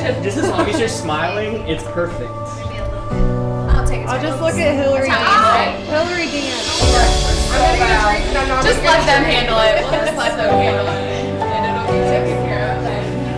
Just as long as you're smiling, it's perfect. I'll just look at Hillary dance. Hillary dance. Just let them handle it. We'll just let them handle it. And it'll be taken care of.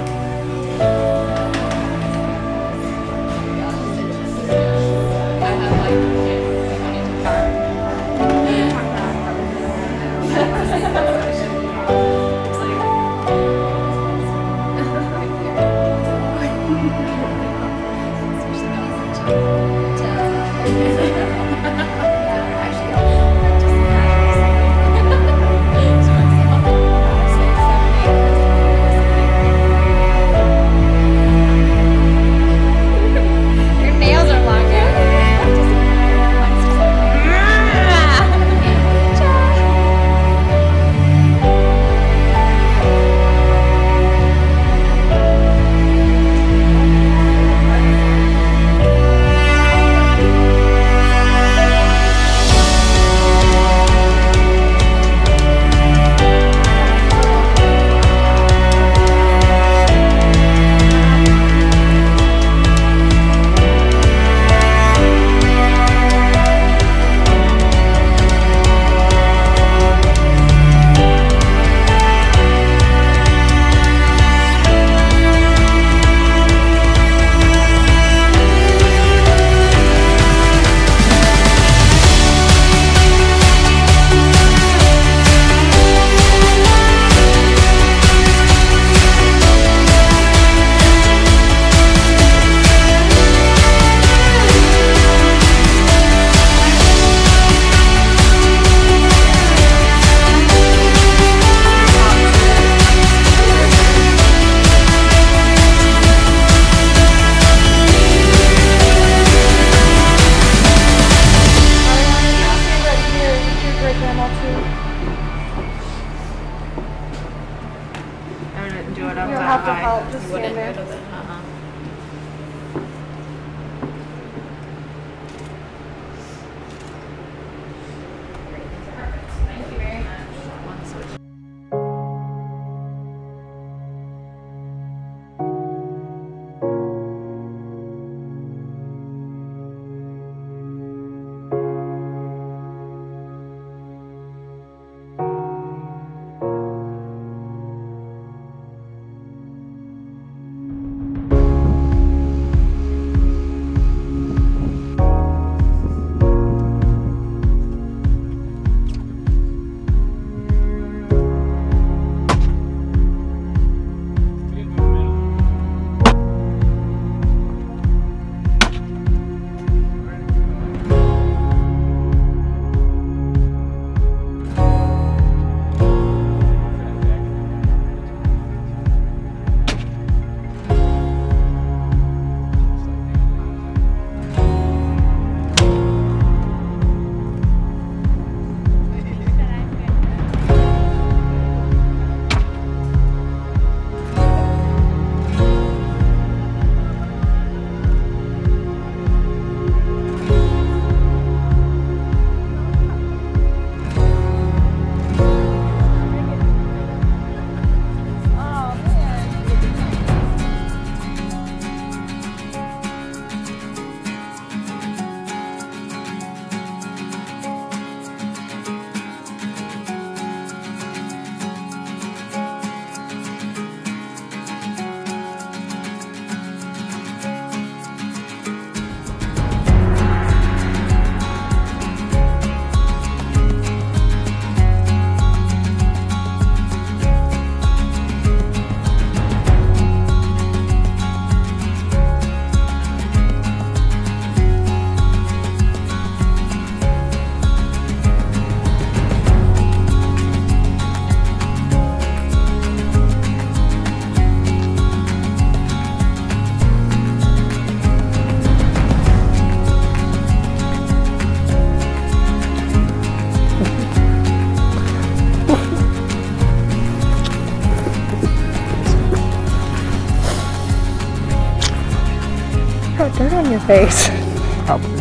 got dirt on your face. Probably.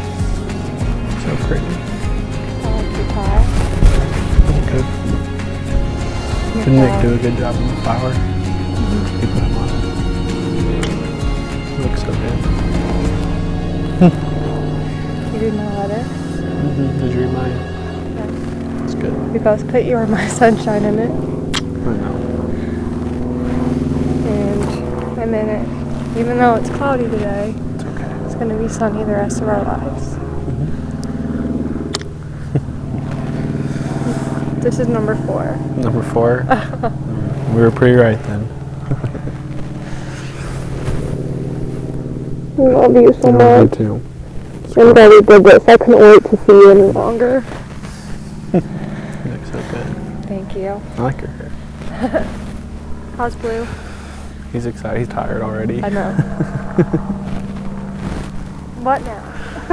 So pretty. I like your tie. Good. Didn't Nick do a good job on the flower? You put them on. You read my letter? Did you read mine? Yeah. That's good. We both put You Are My Sunshine in it. I know. And I'm in it. Even though it's cloudy today, It's okay. it's going to be sunny the rest of our lives. This is number 4. Number 4? We were pretty right then. I love you so I love much. you too. I'm glad we did this. I couldn't wait to see you any longer. You look so good. Thank you. I like your hair. How's Blue? He's excited. He's tired already. I know. What now?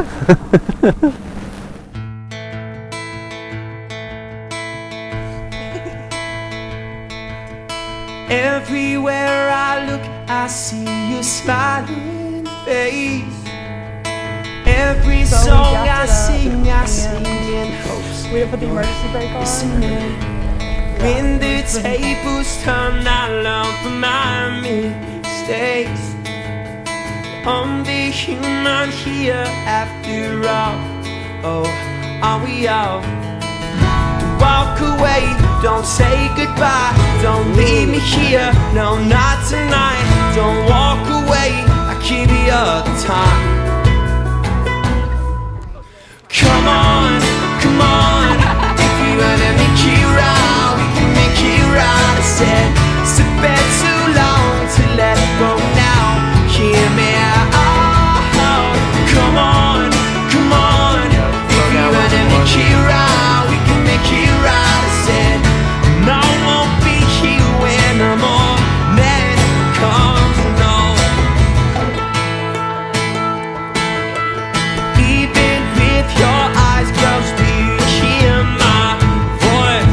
Everywhere I look, I see your smiling face. Every song I sing in hopes. We didn't put the emergency brake on. When the tables turn, I learn from my mistakes. I'm the human here after all. Oh, are we all? Walk away, don't say goodbye. Don't leave me here, no, not tonight. Don't walk away, I give you the time. Come on, come on. If you wanna make it right, we can make it right. I said, it's been too long to let it go now. Hear me out. Come on, come on. If you wanna make it right, we can make it right. I said, no, I won't be here when the morning comes. No. Even with your eyes closed, do you hear my voice?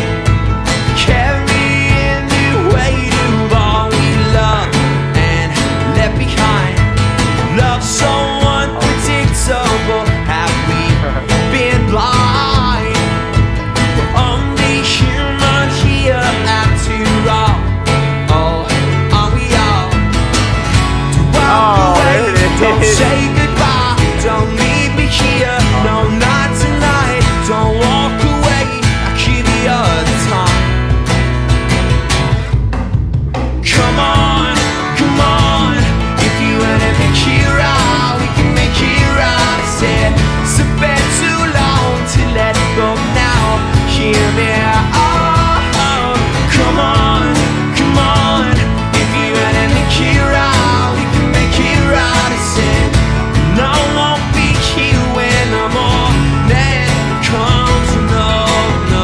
Carrying the weight of all we love and left behind. Love someone predictable, have we been blind? We're only human here after all. Oh, are we all? To walk away, don't say goodbye. Don't leave me here, no, not tonight. Don't walk away, I keep you all the time. Come on, come on. If you wanna make it right, we can make it right. I said, it's been too long to let it go now. Hear me out. Come on, come on. If you wanna make it right, we can make it right. I said, no, I won't be here when the morning comes. No, no.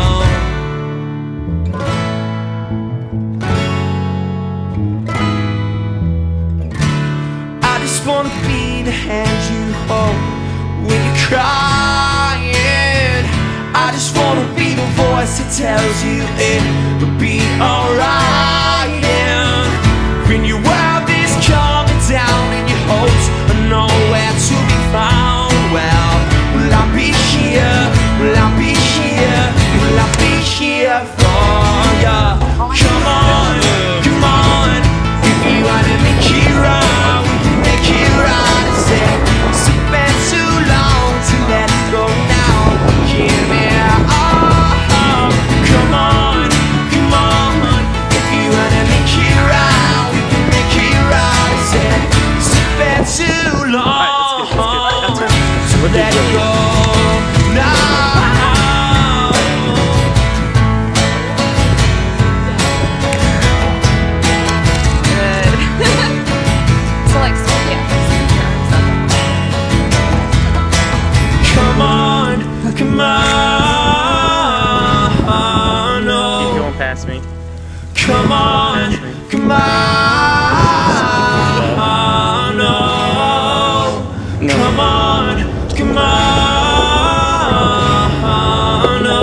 I just wanna be the hand you hold when you're crying. I just wanna be the voice that tells you it will be alright. And when your world is coming down and your hopes are nowhere to be found, well, will I be here? Will I be here? Will I be here for ya? Come on, come on. If you wanna make it right, we can make it right. I said, it's been too long to let it go now. Hear me out. Come on, come on. If you wanna make it right, we can make it right. I said, it's been too long to let it go now. So like, yeah. Come on, come on, Keep no. going past me. Come on, come on, no. Come on, come on, no.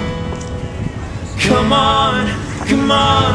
Come on, come on.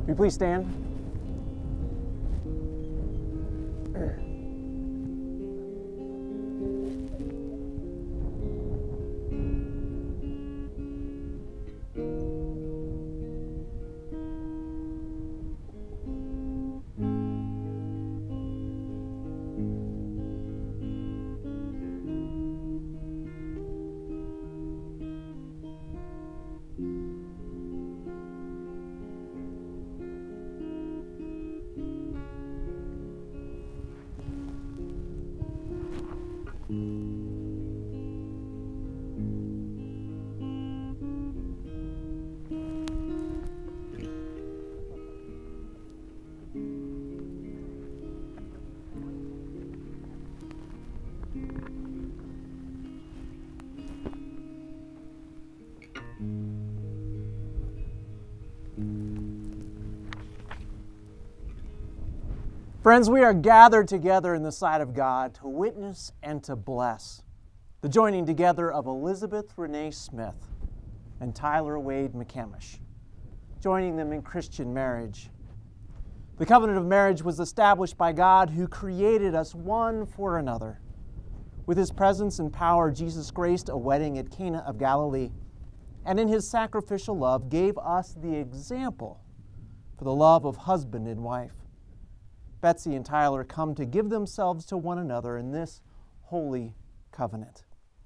Will you please stand? Friends, we are gathered together in the sight of God to witness and to bless the joining together of Elizabeth Renee Smith and Tyler Wade McCamish, joining them in Christian marriage. The covenant of marriage was established by God, who created us one for another. With His presence and power, Jesus graced a wedding at Cana of Galilee, and in His sacrificial love gave us the example for the love of husband and wife. Betsey and Tyler come to give themselves to one another in this holy covenant.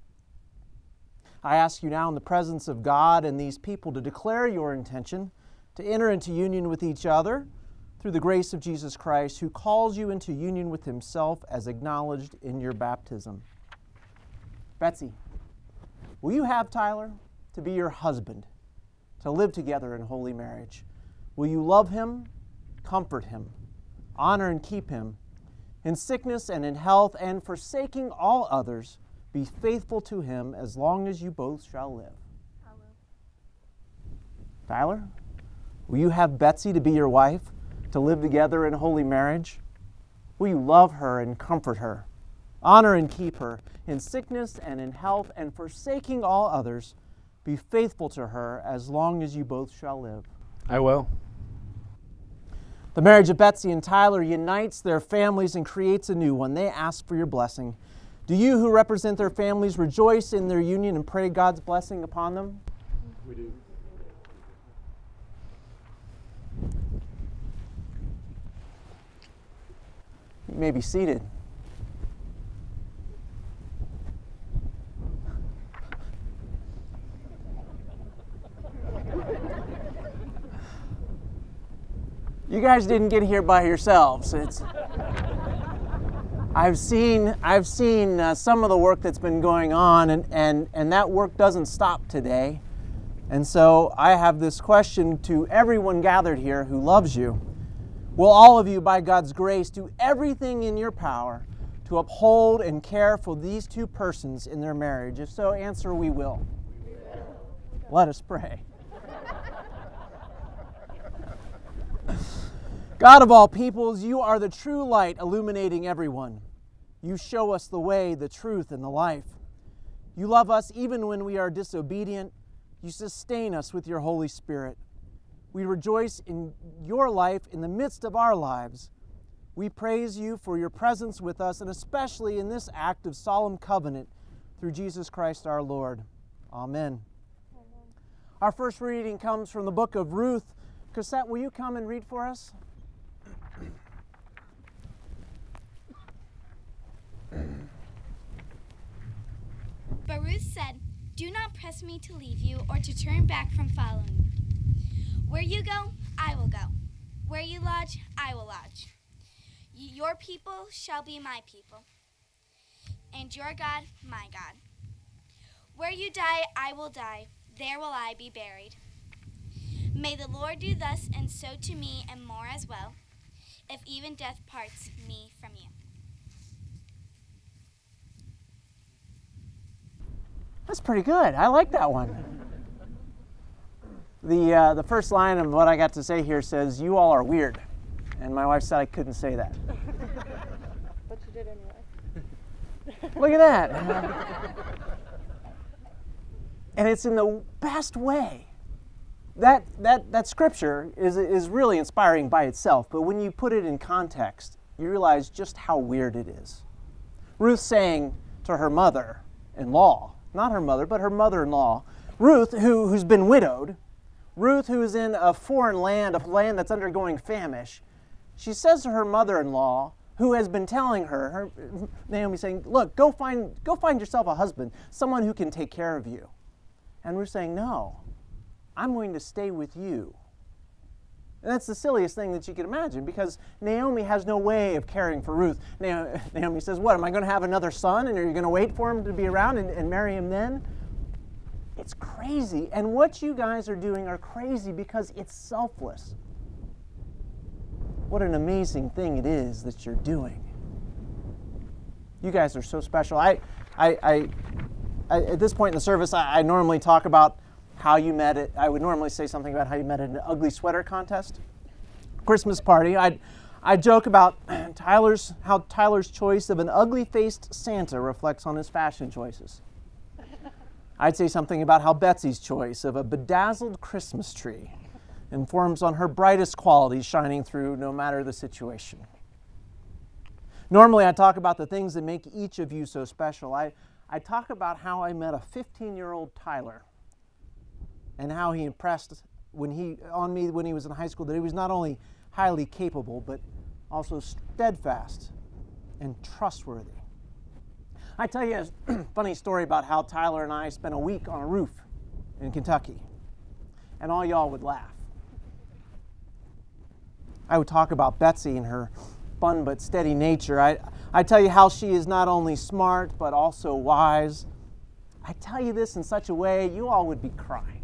I ask you now in the presence of God and these people to declare your intention to enter into union with each other through the grace of Jesus Christ, who calls you into union with Himself as acknowledged in your baptism. Betsey, will you have Tyler to be your husband, to live together in holy marriage? Will you love him, comfort him, honor and keep him, in sickness and in health, and forsaking all others, be faithful to him as long as you both shall live? I will. Tyler, will you have Betsey to be your wife, to live together in holy marriage? Will you love her and comfort her, honor and keep her, in sickness and in health, and forsaking all others, be faithful to her as long as you both shall live? I will. The marriage of Betsey and Tyler unites their families and creates a new one. They ask for your blessing. Do you, who represent their families, rejoice in their union and pray God's blessing upon them? We do. You may be seated. You guys didn't get here by yourselves. I've seen some of the work that's been going on, and that work doesn't stop today. And so I have this question to everyone gathered here who loves you. Will all of you, by God's grace, do everything in your power to uphold and care for these two persons in their marriage? If so, answer, we will. Let us pray. God of all peoples, you are the true light illuminating everyone. You show us the way, the truth, and the life. You love us even when we are disobedient. You sustain us with your Holy Spirit. We rejoice in your life in the midst of our lives. We praise you for your presence with us, and especially in this act of solemn covenant through Jesus Christ our Lord. Amen. Our first reading comes from the book of Ruth. Cosette, will you come and read for us? But Ruth said, "Do not press me to leave you or to turn back from following. Where you go, I will go. Where you lodge, I will lodge. Your people shall be my people, and your God, my God. Where you die, I will die. There will I be buried. May the Lord do thus and so to me and more as well, if even death parts me from you." That's pretty good. I like that one. The first line of what I got to say here says, "You all are weird." And my wife said I couldn't say that. But you did anyway. Look at that. And it's in the best way. that scripture is really inspiring by itself, but when you put it in context, you realize just how weird it is. Ruth saying to her mother-in-law, not her mother, but her mother-in-law, Ruth, who's been widowed, Ruth, who is in a foreign land, a land that's undergoing famish, she says to her mother-in-law, who has been telling her, Naomi saying, look, go find yourself a husband, someone who can take care of you. And Ruth's saying, no, I'm going to stay with you. And that's the silliest thing that you can imagine, because Naomi has no way of caring for Ruth. Naomi says, what, am I going to have another son, and are you going to wait for him to be around and marry him then? It's crazy. And what you guys are doing are crazy because it's selfless. What an amazing thing it is that you're doing. You guys are so special. I at this point in the service, I normally talk about how you met it. I would normally say something about how you met at an ugly sweater contest, Christmas party. I joke about how Tyler's choice of an ugly-faced Santa reflects on his fashion choices. I'd say something about how Betsey's choice of a bedazzled Christmas tree informs on her brightest qualities shining through no matter the situation. Normally I talk about the things that make each of you so special. I talk about how I met a 15-year-old Tyler and how he impressed on me when he was in high school, that he was not only highly capable but also steadfast and trustworthy. I tell you a funny story about how Tyler and I spent a week on a roof in Kentucky, and all y'all would laugh. I would talk about Betsey and her fun but steady nature. I tell you how she is not only smart but also wise. I tell you this in such a way you all would be crying.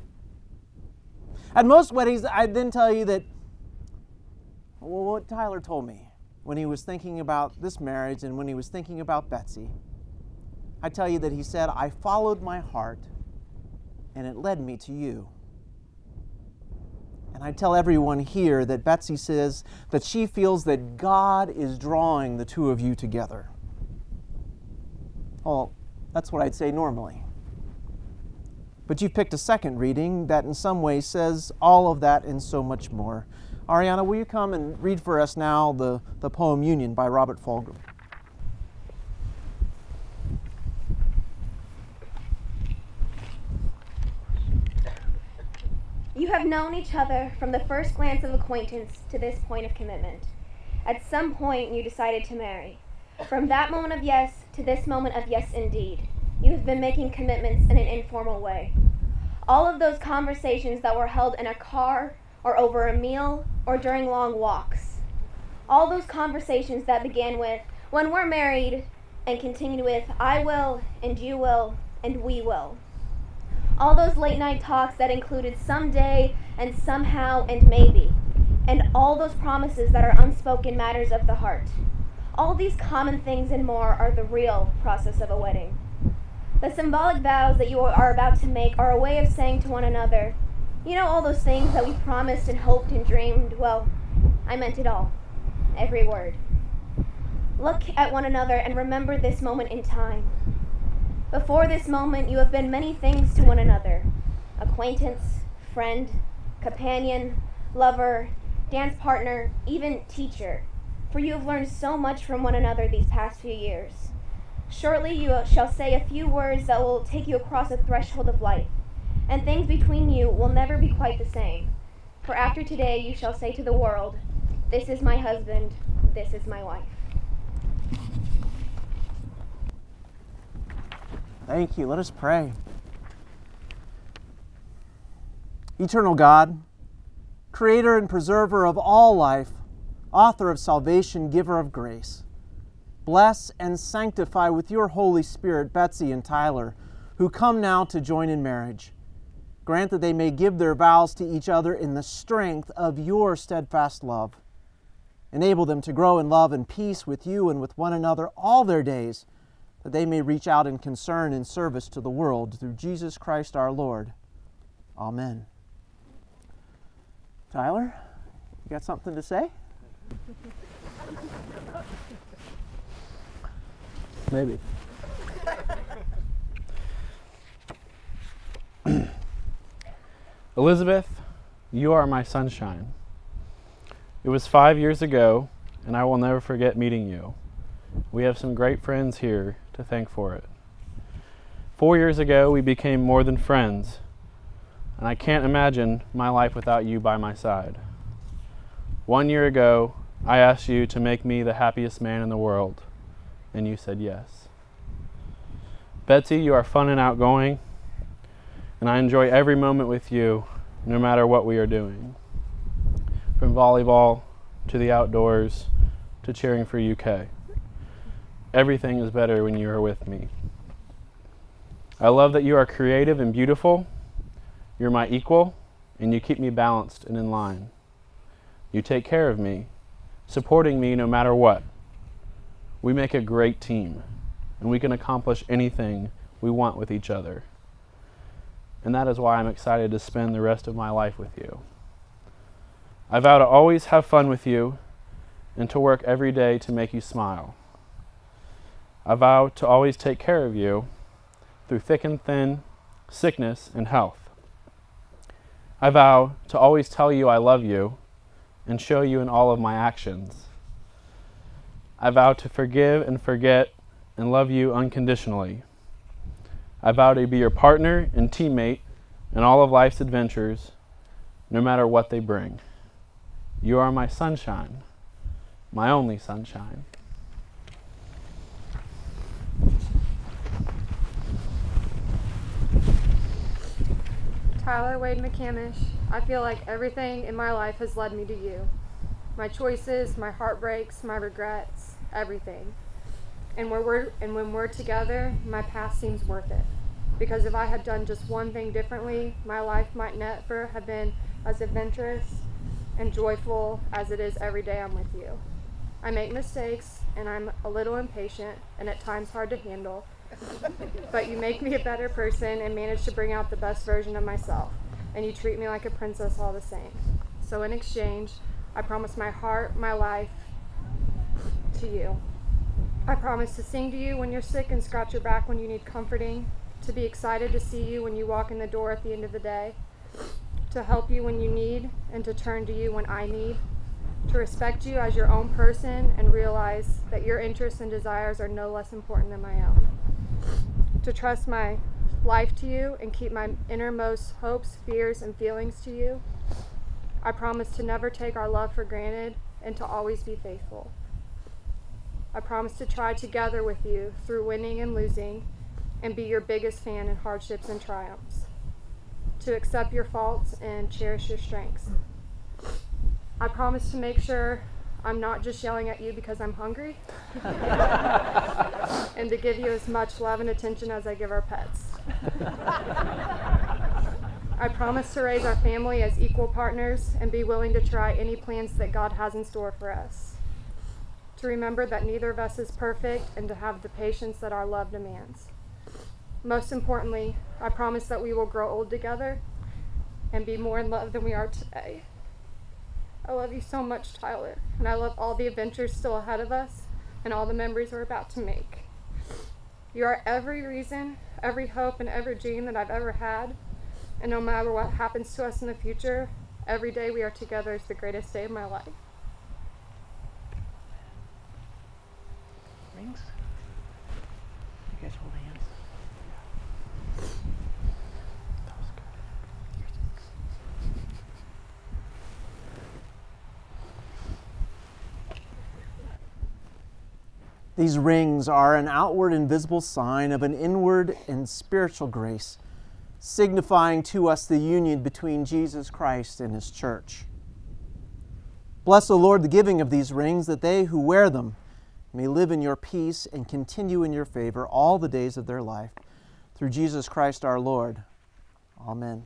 At most weddings, I'd then tell you that, well, what Tyler told me when he was thinking about this marriage and when he was thinking about Betsey. I tell you that he said, I followed my heart and it led me to you. And I tell everyone here that Betsey says that she feels that God is drawing the two of you together. Well, that's what I'd say normally. But you've picked a second reading that in some ways says all of that and so much more. Ariana, will you come and read for us now the poem Union by Robert Fulghum? You have known each other from the first glance of acquaintance to this point of commitment. At some point, you decided to marry. From that moment of yes to this moment of yes indeed, you have been making commitments in an informal way. All of those conversations that were held in a car or over a meal or during long walks. All those conversations that began with, when we're married, and continued with, I will, and you will, and we will. All those late night talks that included someday and somehow and maybe, and all those promises that are unspoken matters of the heart. All these common things and more are the real process of a wedding. The symbolic vows that you are about to make are a way of saying to one another, you know, all those things that we promised and hoped and dreamed, well, I meant it all, every word. Look at one another and remember this moment in time. Before this moment, you have been many things to one another: acquaintance, friend, companion, lover, dance partner, even teacher, for you have learned so much from one another these past few years. Shortly you shall say a few words that will take you across a threshold of life, and things between you will never be quite the same. For after today you shall say to the world, this is my husband, this is my wife. Thank you. Let us pray. Eternal God, creator and preserver of all life, author of salvation, giver of grace, bless and sanctify with your Holy Spirit Betsey and Tyler, who come now to join in marriage. Grant that they may give their vows to each other in the strength of your steadfast love. Enable them to grow in love and peace with you and with one another all their days, that they may reach out in concern and service to the world through Jesus Christ our Lord. Amen. Tyler, you got something to say? Maybe. Elizabeth, you are my sunshine. It was 5 years ago, and I will never forget meeting you. We have some great friends here to thank for it. 4 years ago, we became more than friends, and I can't imagine my life without you by my side. 1 year ago, I asked you to make me the happiest man in the world, and you said yes. Betsey, you are fun and outgoing, and I enjoy every moment with you, no matter what we are doing. From volleyball, to the outdoors, to cheering for UK. Everything is better when you are with me. I love that you are creative and beautiful. You're my equal, and you keep me balanced and in line. You take care of me, supporting me no matter what. We make a great team, and we can accomplish anything we want with each other. And that is why I'm excited to spend the rest of my life with you. I vow to always have fun with you and to work every day to make you smile. I vow to always take care of you through thick and thin, sickness and health. I vow to always tell you I love you and show you in all of my actions. I vow to forgive and forget and love you unconditionally. I vow to be your partner and teammate in all of life's adventures, no matter what they bring. You are my sunshine, my only sunshine. Tyler Wade McCamish, I feel like everything in my life has led me to you. My choices, my heartbreaks, my regrets, everything. And when we're together, my past seems worth it. Because if I had done just one thing differently, my life might never have been as adventurous and joyful as it is every day I'm with you. I make mistakes, and I'm a little impatient, and at times hard to handle. But you make me a better person and manage to bring out the best version of myself. And you treat me like a princess all the same. So in exchange, I promise my heart, my life to you. I promise to sing to you when you're sick and scratch your back when you need comforting, to be excited to see you when you walk in the door at the end of the day, to help you when you need and to turn to you when I need, to respect you as your own person and realize that your interests and desires are no less important than my own, to trust my life to you and keep my innermost hopes, fears, and feelings to you. I promise to never take our love for granted and to always be faithful. I promise to try together with you through winning and losing and be your biggest fan in hardships and triumphs, to accept your faults and cherish your strengths. I promise to make sure I'm not just yelling at you because I'm hungry and to give you as much love and attention as I give our pets. I promise to raise our family as equal partners and be willing to try any plans that God has in store for us. To remember that neither of us is perfect and to have the patience that our love demands. Most importantly, I promise that we will grow old together and be more in love than we are today. I love you so much, Tyler, and I love all the adventures still ahead of us and all the memories we're about to make. You are every reason, every hope, and every dream that I've ever had, and no matter what happens to us in the future, every day we are together is the greatest day of my life. Rings? You guys hold hands. That was good. These rings are an outward and visible sign of an inward and spiritual grace, signifying to us the union between Jesus Christ and His church. Bless, O Lord, the giving of these rings, that they who wear them may live in your peace and continue in your favor all the days of their life. Through Jesus Christ our Lord. Amen.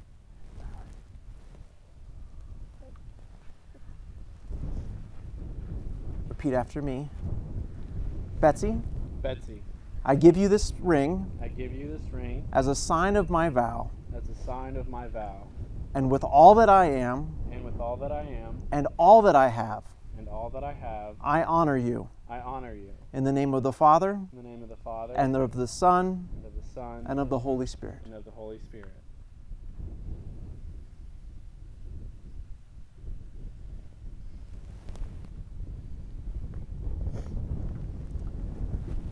Repeat after me. Betsey, Betsey, I give you this ring I give you this ring as a sign of my vow, as a sign of my vow, and with all that I am and with all that I am and all that I have, and all that I have, I honor you. I honor you. In the name of the Father, In the name of the Father, and of the Son, and of the Son, and of the Holy Spirit. and of the Holy Spirit.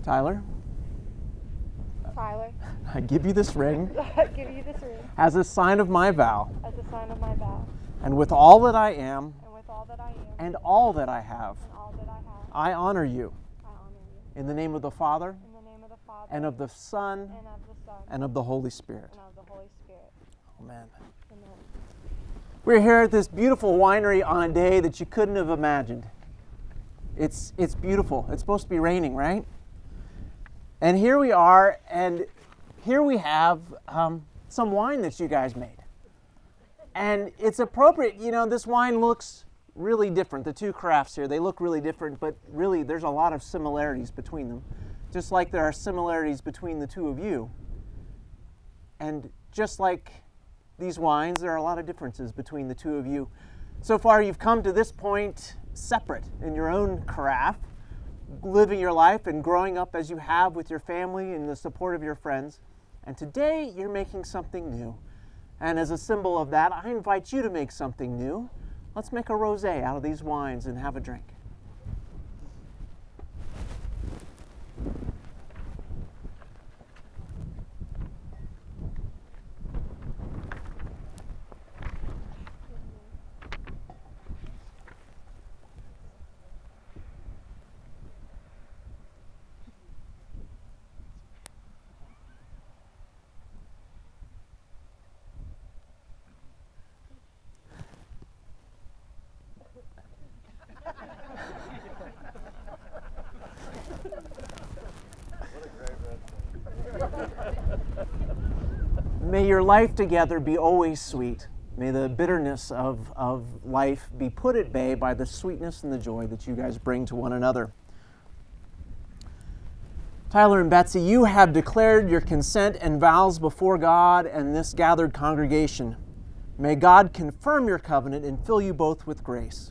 Tyler, Tyler, I give you this ring I give you this ring as a sign of my vow, as a sign of my vow, and with all that I am and with all that I am and all that I have, and all that I have, I honor you. I honor you. In the name of the Father, In the name of the Father, and of the Son, and of the Son, and of the Holy Spirit. and of the Holy Spirit. Amen. Amen. We're here at this beautiful winery on a day that you couldn't have imagined. It's beautiful. It's supposed to be raining, right? And here we are, and here we have some wine that you guys made. And it's appropriate, you know, this wine looks really different. The two crafts here, they look really different, but really there's a lot of similarities between them. Just like there are similarities between the two of you. And just like these wines, there are a lot of differences between the two of you. So far, you've come to this point separate in your own craft, living your life and growing up as you have with your family and the support of your friends. And today, you're making something new. And as a symbol of that, I invite you to make something new. Let's make a rosé out of these wines and have a drink. May your life together be always sweet. May the bitterness of life be put at bay by the sweetness and the joy that you guys bring to one another. Tyler and Betsey, you have declared your consent and vows before God and this gathered congregation. May God confirm your covenant and fill you both with grace.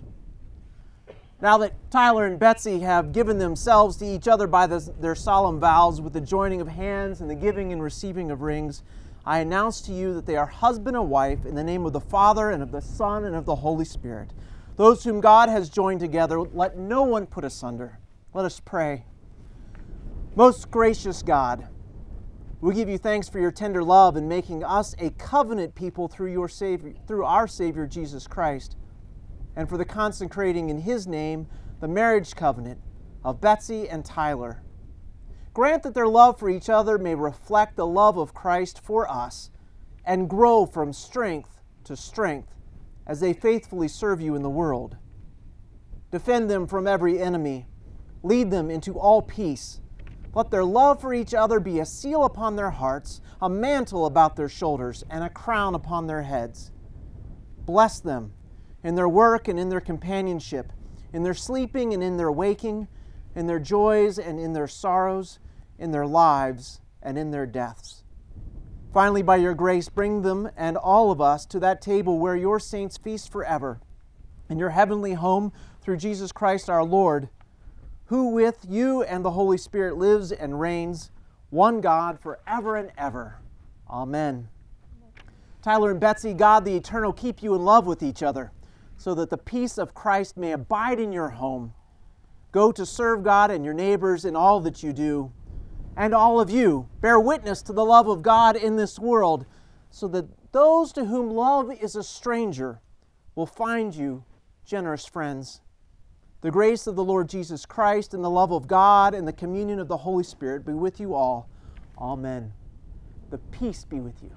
Now that Tyler and Betsey have given themselves to each other by their solemn vows with the joining of hands and the giving and receiving of rings, I announce to you that they are husband and wife in the name of the Father and of the Son and of the Holy Spirit. Those whom God has joined together, let no one put asunder. Let us pray. Most gracious God, we give you thanks for your tender love in making us a covenant people through our Savior Jesus Christ, and for the consecrating in His name the marriage covenant of Betsey and Tyler. Grant that their love for each other may reflect the love of Christ for us and grow from strength to strength as they faithfully serve you in the world. Defend them from every enemy. Lead them into all peace. Let their love for each other be a seal upon their hearts, a mantle about their shoulders, and a crown upon their heads. Bless them in their work and in their companionship, in their sleeping and in their waking, in their joys and in their sorrows, in their lives and in their deaths. Finally, by your grace, bring them and all of us to that table where your saints feast forever, in your heavenly home through Jesus Christ our Lord, who with you and the Holy Spirit lives and reigns, one God forever and ever. Amen. Tyler and Betsey, God the Eternal keep you in love with each other, so that the peace of Christ may abide in your home. Go to serve God and your neighbors in all that you do. And all of you bear witness to the love of God in this world, so that those to whom love is a stranger will find you generous friends. The grace of the Lord Jesus Christ and the love of God and the communion of the Holy Spirit be with you all. Amen. The peace be with you.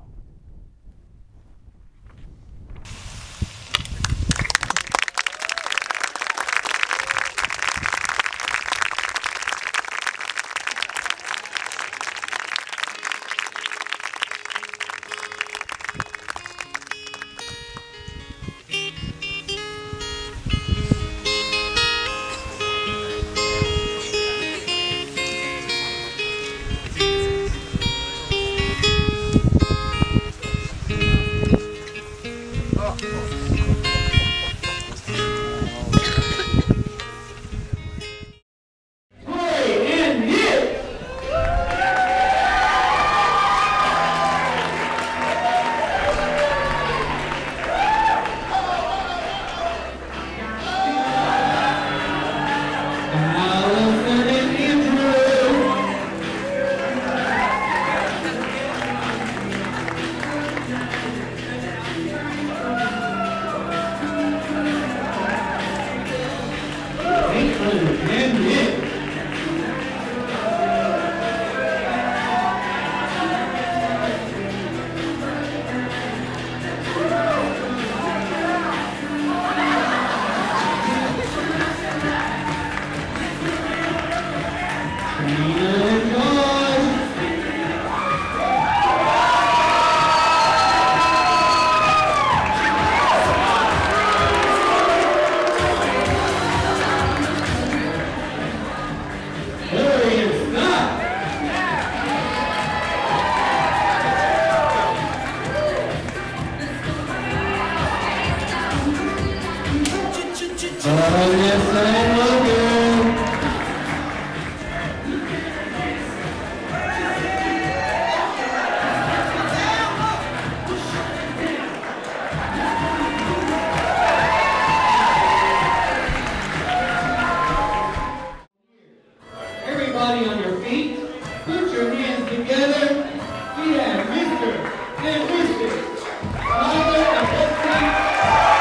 Everybody on your feet, put your hands together. We have Mr. and Mrs. Father and Betsey.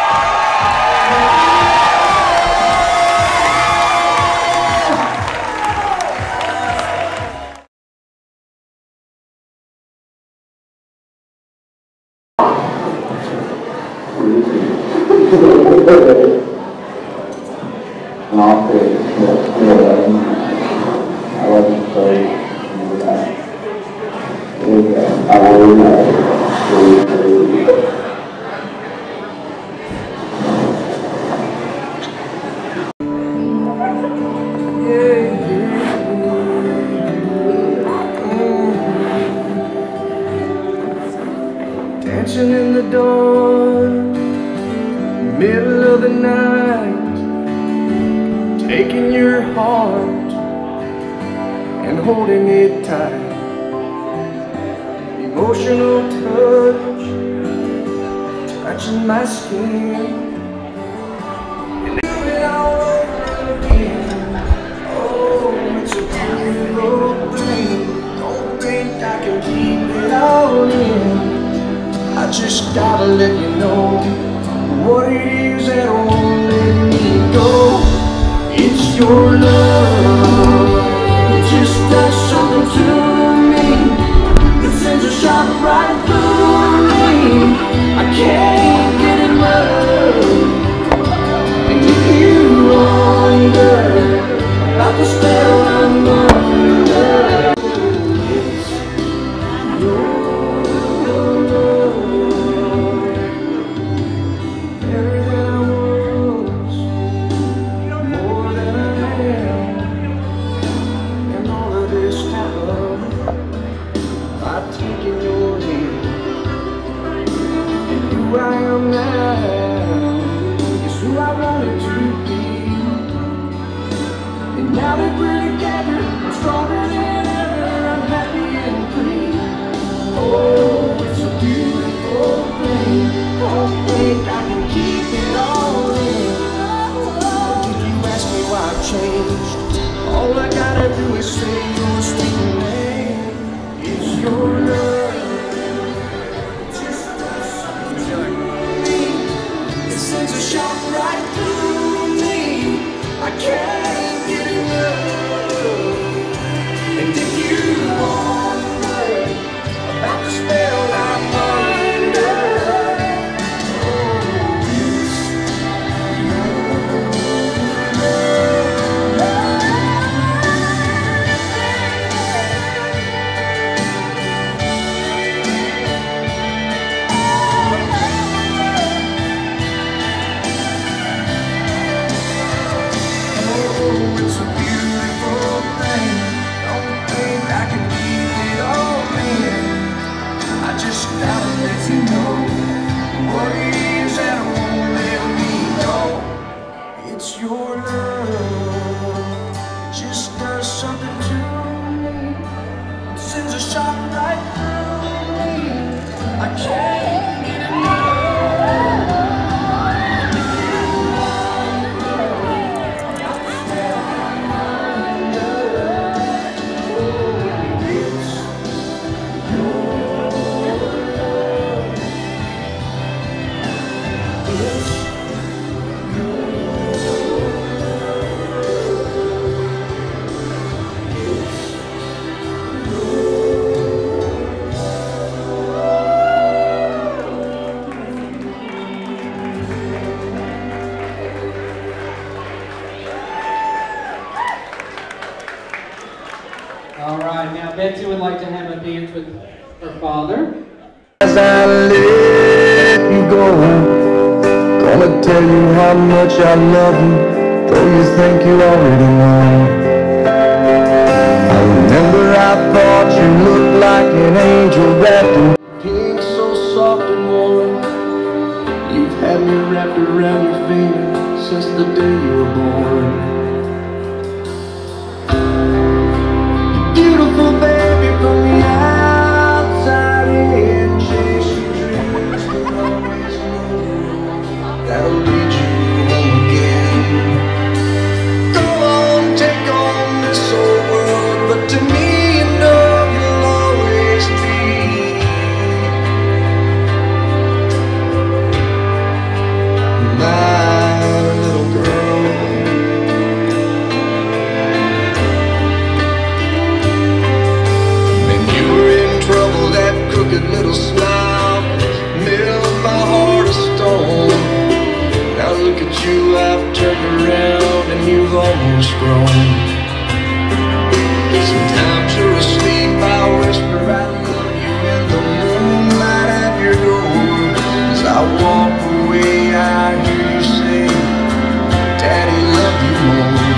Dancing in the dawn, middle of the night, taking your heart and holding it tight. Emotional touch, touching my skin, and do it all over again. Oh, it's a beautiful thing. Don't think I can keep it all in. I just gotta let you know what it is that won't let me go. It's your love. It just does something to me. It sends a shot right through me. I can't get enough. And if you wonder about the spell I'm under, it's your changed. All I gotta do is say your sweet name. It's your love. It just does something to me. It sends a shot right through me. I can't get enough. And if you wonder about the spell I'm under, Betsey would like to have a dance with her father. As I let you go, gonna tell you how much I love you, though you think you already know. I remember I thought you looked like an angel wrapped in pink, so soft and warm. You've had me wrapped around your fingers since the day you were born. Beautiful baby from the outside in, chase your dreams, but always know that'll lead you home again. Go on, take on this whole world, but to me you know you'll always be my little girl. When you were in trouble, that crooked little smile milled my heart of stone. Now look at you, I've turned around and you've almost grown. Sometimes you're asleep, I whisper I love you in the moonlight at your door. As I walk away, I hear you say, Daddy, love you more.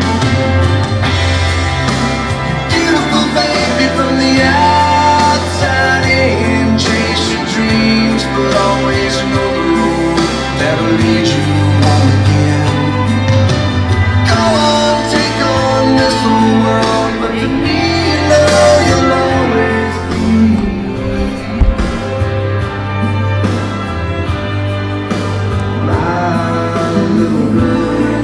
Beautiful baby from the outside in, chase your dreams, but always know the road that'll lead you home again. Go on, take on this whole world, but to me, you know you'll always be my little girl.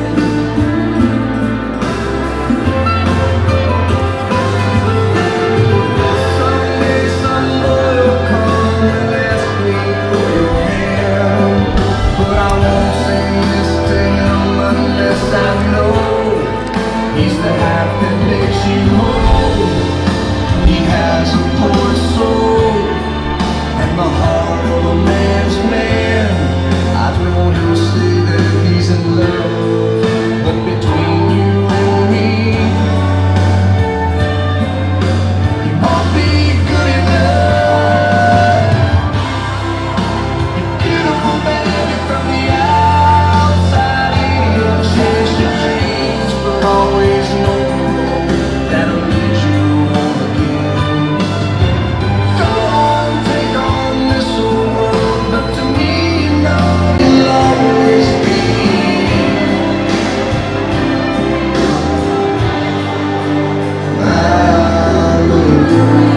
Someday some boy will come and ask me for your hand, but I won't say this to him unless I know he's the half that makes you whole. He has a poet's soul and the heart of a man's man. I know he'll say that he's in love, but between you and me, he won't be good enough. Beautiful baby from the outside in, chase your dreams, but always know that'll lead you home again. Go on, take on this whole world, but to me, you know you'll always be my little girl.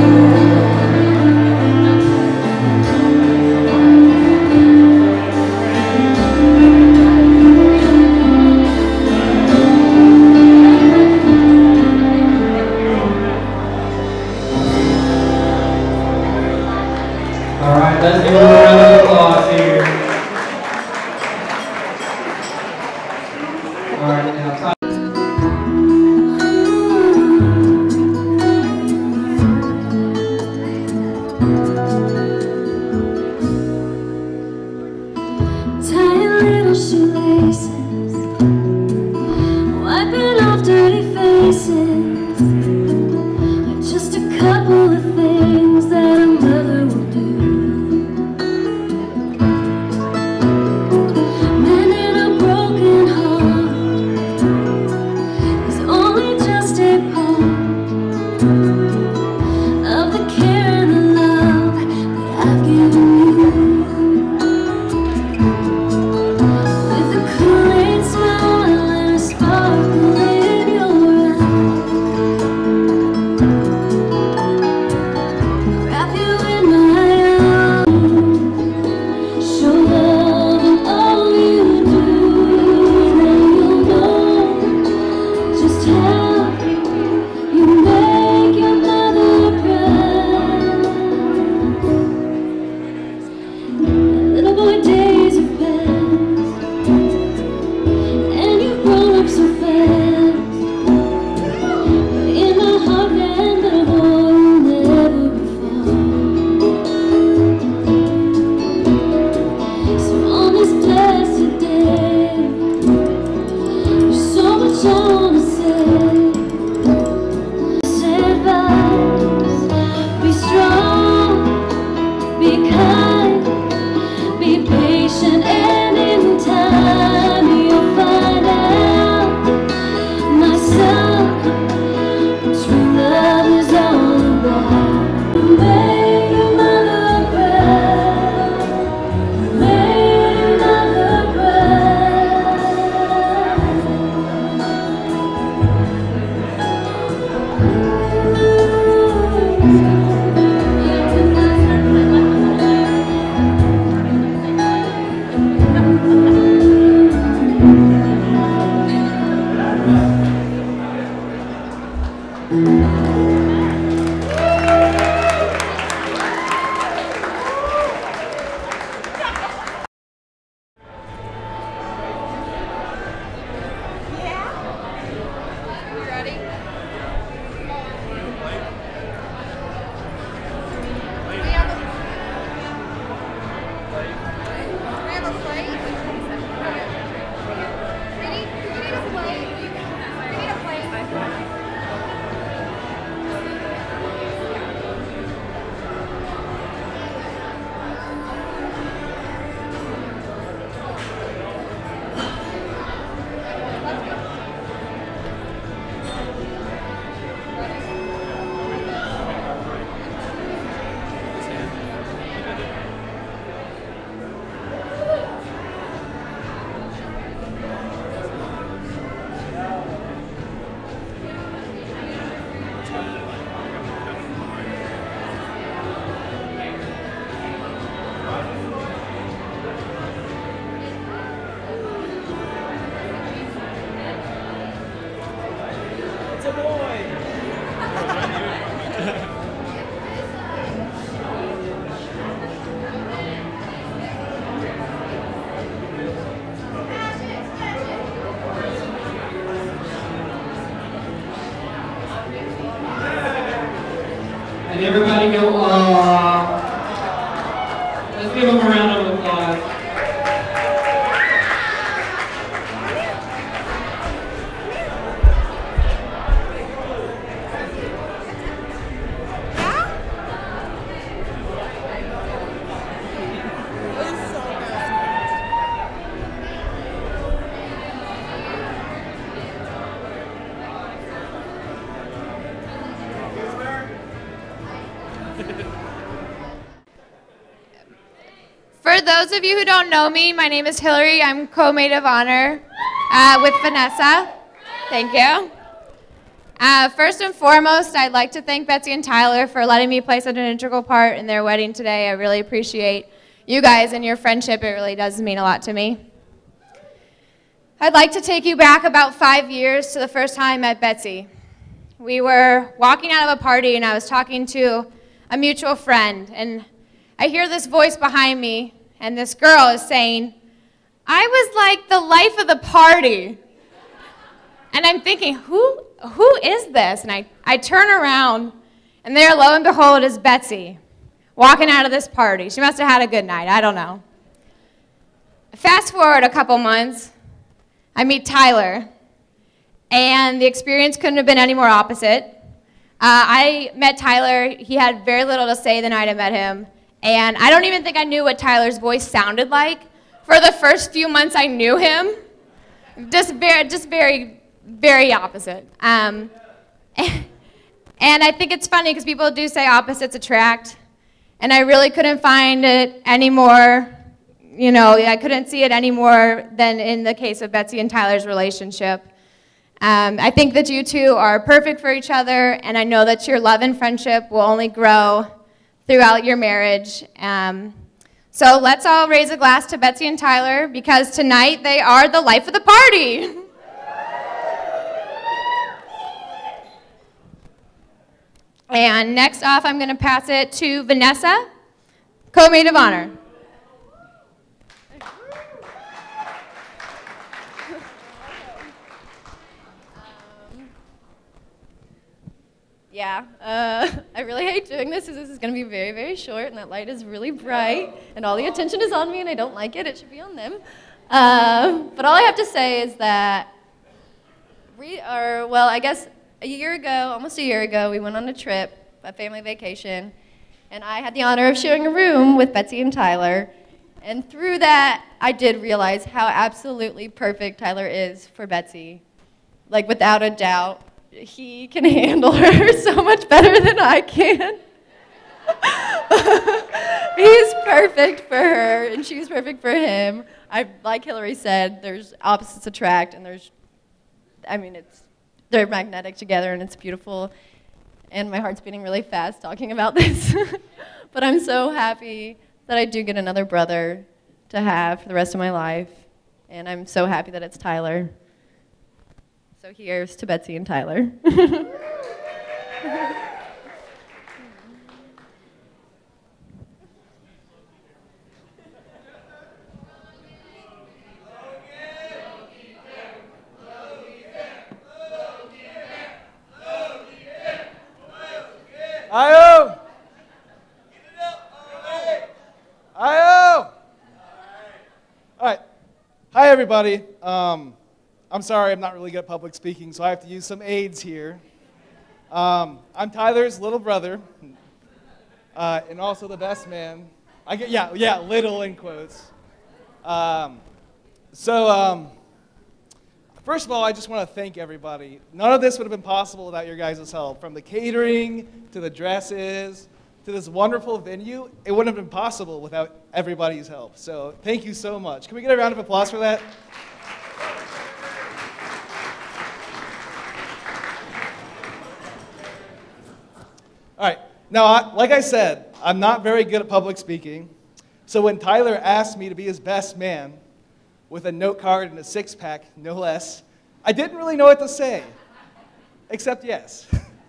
All right, let's give a round of applause here. All right, now Tyler. Tying little shoelaces, wiping off dirty faces, just a couple of things that a mother will do. Mending a broken heart is only just a part of the care and the love that I've given you. With a Kool-Aid smile and a sparkle in your eye, wrap you in my arms, show love in all you do. Then you'll know just how you make your mother proud. Little boy, days have passed, and you've grown up so fast. But in my heart, that little boy will never be far. So on this blessed day, there's so much I wanna say. Say advice, be strong, be kind, be patient, and in time you'll find out, my son, what true love is all about. Make your mother proud, make your mother proud. those of you who don't know me, my name is Hillary. I'm co-maid of honor with Vanessa. Thank you. First and foremost, I'd like to thank Betsey and Tyler for letting me play such an integral part in their wedding today. I really appreciate you guys and your friendship. It really does mean a lot to me. I'd like to take you back about 5 years to the first time I met Betsey. We were walking out of a party and I was talking to a mutual friend, and I hear this voice behind me, and this girl is saying, "I was like the life of the party." And I'm thinking, who is this? And I turn around, and there, lo and behold, is Betsey walking out of this party. She must have had a good night. I don't know. Fast forward a couple months, I meet Tyler, and the experience couldn't have been any more opposite. I met Tyler. He had very little to say the night I met him, and I don't even think I knew what Tyler's voice sounded like for the first few months I knew him. Just very, very opposite. And I think it's funny because people do say opposites attract, and I really couldn't find it any more, you know, I couldn't see it any more than in the case of Betsey and Tyler's relationship. I think that you two are perfect for each other, and I know that your love and friendship will only grow throughout your marriage. So let's all raise a glass to Betsey and Tyler, because tonight they are the life of the party. And next off, I'm going to pass it to Vanessa, co-maid of honor. Yeah, I really hate doing this because this is going to be very, very short, and that light is really bright, and all the attention is on me, and I don't like it. It should be on them. But all I have to say is that I guess almost a year ago, we went on a trip, a family vacation, and I had the honor of sharing a room with Betsey and Tyler. And through that, I did realize how absolutely perfect Tyler is for Betsey. Like, without a doubt. He can handle her so much better than I can. He's perfect for her, and she's perfect for him. Like Hillary said, there's opposites attract, and they're magnetic together, and it's beautiful. And my heart's beating really fast talking about this. But I'm so happy that I do get another brother to have for the rest of my life. And I'm so happy that it's Tyler. So here's to Betsey and Tyler. Ayo! Ayo! All right. Hi, everybody. I'm sorry, I'm not really good at public speaking, so I have to use some aids here. I'm Tyler's little brother, and also the best man. Yeah, little in quotes. First of all, I just want to thank everybody. None of this would have been possible without your guys' help. From the catering, to the dresses, to this wonderful venue, it wouldn't have been possible without everybody's help. So thank you so much. Can we get a round of applause for that? All right, now, like I said, I'm not very good at public speaking. So when Tyler asked me to be his best man, with a note card and a six-pack, no less, I didn't really know what to say, except yes.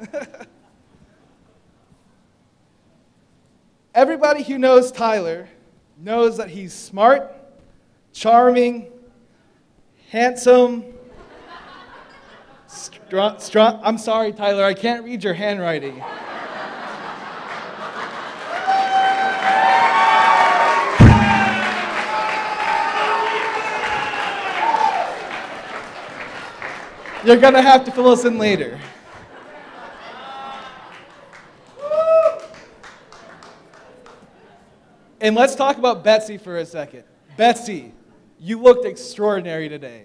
Everybody who knows Tyler knows that he's smart, charming, handsome, strong. I'm sorry, Tyler, I can't read your handwriting. You're going to have to fill us in later. And let's talk about Betsey for a second. Betsey, you looked extraordinary today.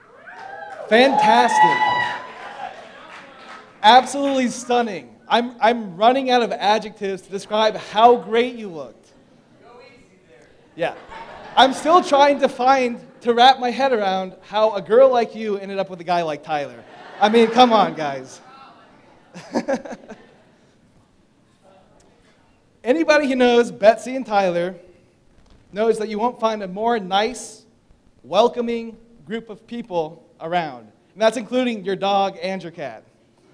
Fantastic. Absolutely stunning. I'm running out of adjectives to describe how great you looked. Yeah. I'm still trying to wrap my head around how a girl like you ended up with a guy like Tyler. I mean, come on, guys. Anybody who knows Betsey and Tyler knows that you won't find a more nice, welcoming group of people around. And that's including your dog and your cat.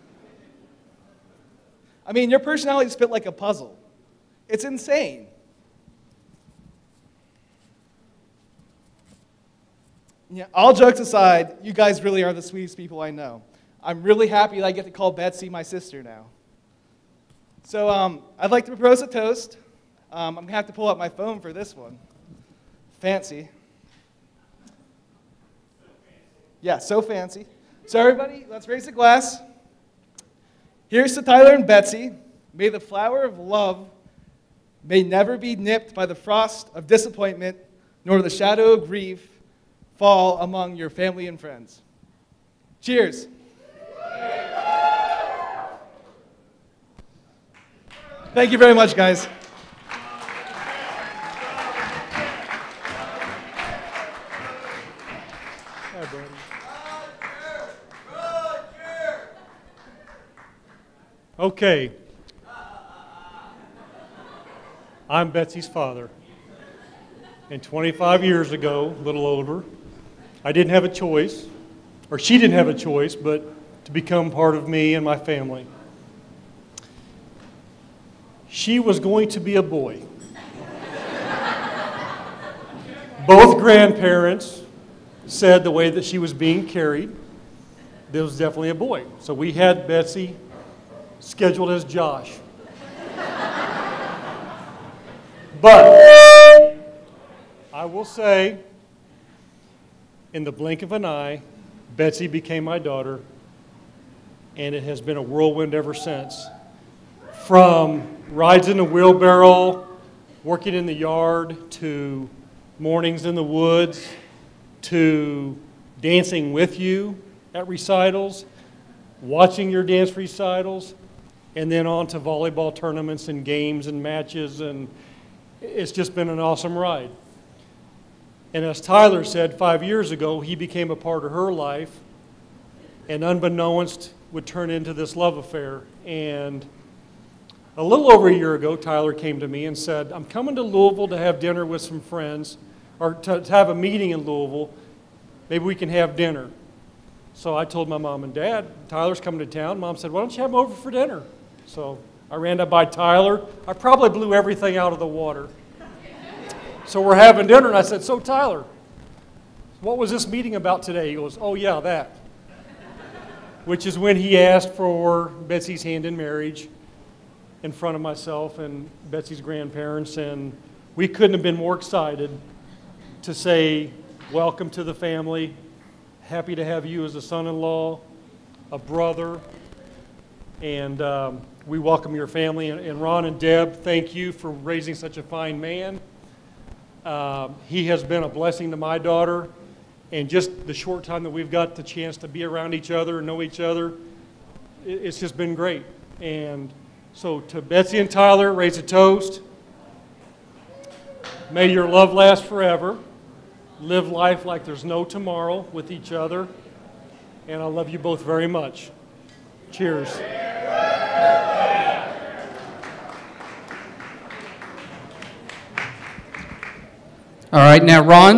I mean, your personalities fit like a puzzle. It's insane. Yeah, all jokes aside, you guys really are the sweetest people I know. I'm really happy that I get to call Betsey my sister now. So I'd like to propose a toast. I'm going to have to pull out my phone for this one. Fancy. Yeah, so fancy. So everybody, let's raise a glass. Here's to Tyler and Betsey. May the flower of love may never be nipped by the frost of disappointment, nor the shadow of grief fall among your family and friends. Cheers. Thank you very much, guys. Hi, buddy. Okay. I'm Betsey's father. And 25 years ago, a little older, I didn't have a choice, or she didn't have a choice, but to become part of me and my family. She was going to be a boy. Both grandparents said the way that she was being carried, there was definitely a boy. So we had Betsey scheduled as Josh. But I will say, in the blink of an eye, Betsey became my daughter, and it has been a whirlwind ever since. From rides in the wheelbarrow, working in the yard, to mornings in the woods, to dancing with you at recitals, watching your dance recitals, and then on to volleyball tournaments and games and matches, and it's just been an awesome ride. And as Tyler said 5 years ago, he became a part of her life, and unbeknownst would turn into this love affair. And a little over a year ago, Tyler came to me and said, I'm coming to Louisville to have dinner with some friends, or to have a meeting in Louisville. Maybe we can have dinner. So I told my mom and dad, Tyler's coming to town. Mom said, why don't you have him over for dinner? So I ran up by Tyler. I probably blew everything out of the water. So we're having dinner, and I said, so Tyler, what was this meeting about today? He goes, oh yeah, that. Which is when he asked for Betsey's hand in marriage in front of myself and Betsey's grandparents, and we couldn't have been more excited to say, welcome to the family, happy to have you as a son-in-law, a brother, and we welcome your family. And Ron and Deb, thank you for raising such a fine man. He has been a blessing to my daughter, and just the short time that we've got the chance to be around each other and know each other, it's just been great. And so to Betsey and Tyler, raise a toast. May your love last forever. Live life like there's no tomorrow with each other. And I love you both very much. Cheers. All right, now Ron.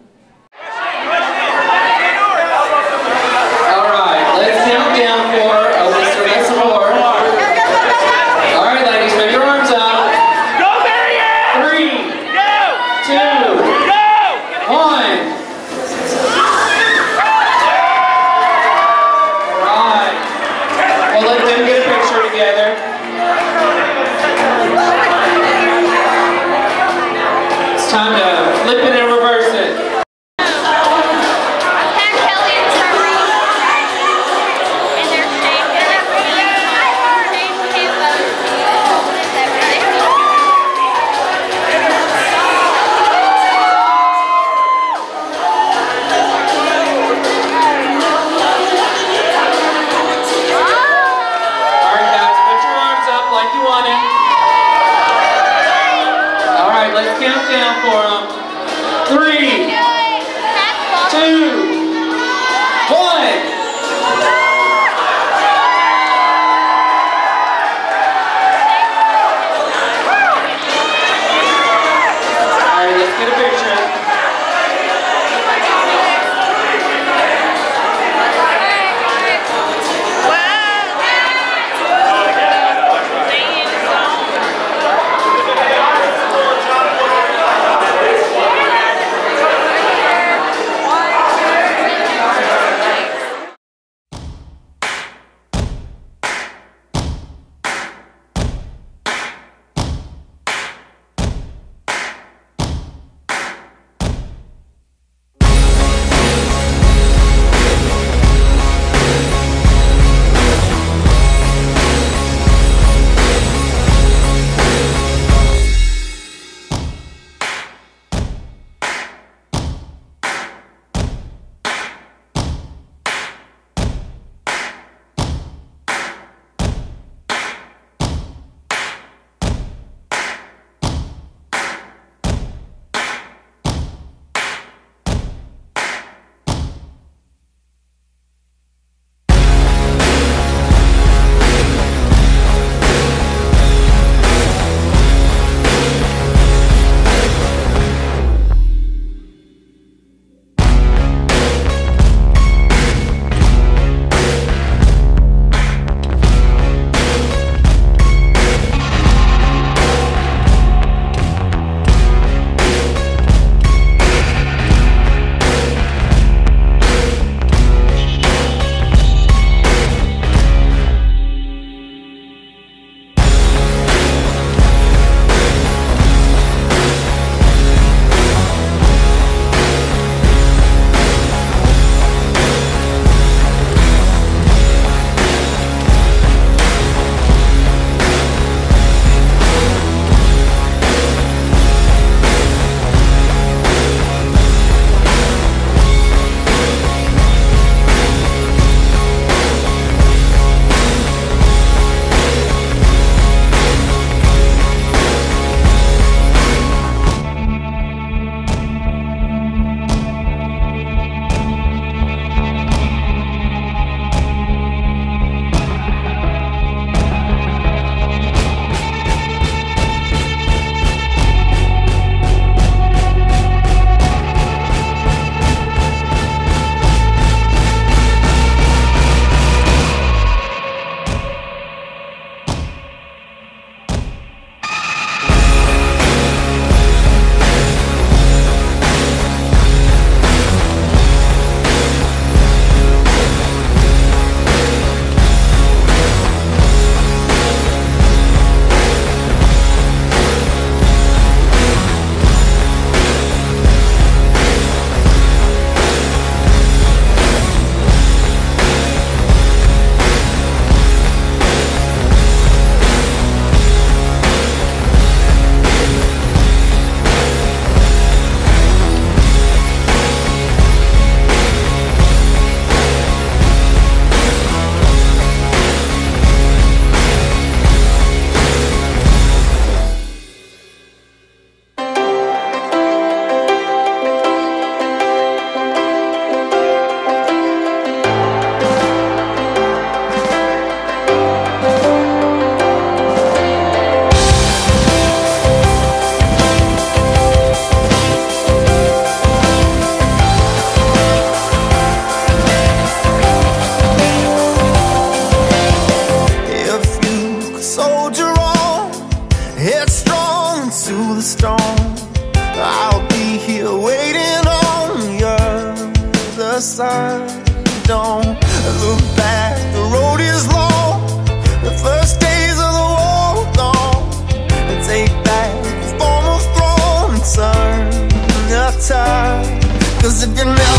All right, let's count down for Mr. Messamore. All right, ladies, make your arms up. Go, Marianne! 3, go! 2, go! 1. All right. Well, let them get a picture together. It's time to flip it and reverse it. Alright guys, put your arms up like you want it. Alright, let's count down for them. 3, side. Don't look back, the road is long. The first days of the war gone. Take back the former throne and turn the tide. 'Cause if you never